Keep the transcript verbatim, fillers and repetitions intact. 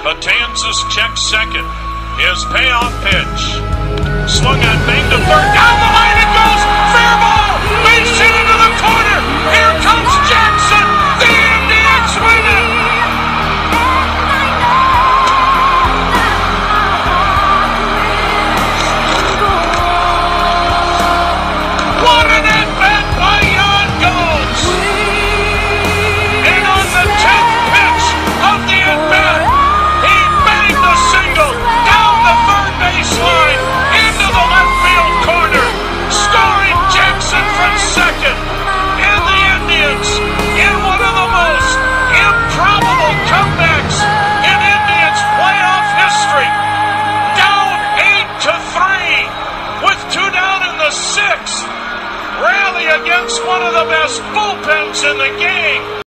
Betances checks second. His payoff pitch. Swung on, banged to third. Down the line.